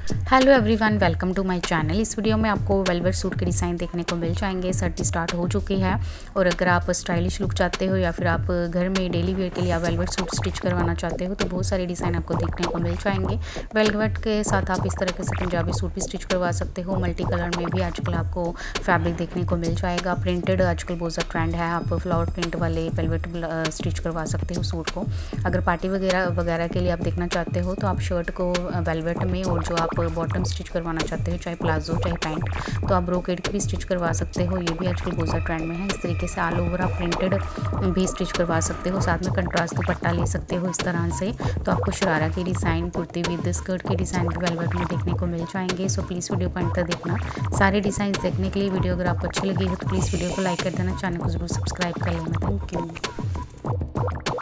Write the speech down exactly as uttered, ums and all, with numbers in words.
Hello everyone, welcome to my channel. इस video में आपको वेलवेट सूट के डिज़ाइन देखने को मिल जाएंगे। सर्दी स्टार्ट हो चुकी है और अगर आप स्टाइलिश लुक चाहते हो या फिर आप घर में डेली वेयर के लिए आप वेलवेट सूट स्टिच करवाना चाहते हो तो बहुत सारे डिज़ाइन आपको देखने को मिल जाएंगे। वेलवेट के साथ आप इस तरह से पंजाबी सूट भी स्टिच करवा सकते हो। मल्टी कलर में भी आजकल आपको फैब्रिक देखने को मिल जाएगा। प्रिंटेड आजकल बहुत सा ट्रेंड है, आप फ्लावर प्रिंट वाले वेलवेट स्टिच करवा सकते हो सूट को। अगर पार्टी वगैरह वगैरह के लिए आप देखना चाहते हो तो आप शर्ट को वेलवेट में और जो आप बॉटम स्टिच करवाना चाहते हो, चाहे प्लाजो चाहे पैंट, तो आप ब्रोकेड की भी स्टिच करवा सकते हो। ये भी आजकल बहुत सा ट्रेंड में है। इस तरीके से ऑल ओवर आप प्रिंटेड भी स्टिच करवा सकते हो। साथ में कंट्रास्ट दुपट्टा ले सकते हो इस तरह से। तो आपको शरारा की डिज़ाइन, कुर्ती विद स्कर्ट के डिज़ाइन भी वेलवेट में देखने को मिल जाएंगे। सो प्लीज़ वीडियो को अंत तक देखना। सारे डिज़ाइन देखने के लिए वीडियो अगर आपको अच्छी लगी हो तो प्लीज़ वीडियो को लाइक कर देना, चैनल को जरूर सब्सक्राइब कर लेना। Thank you.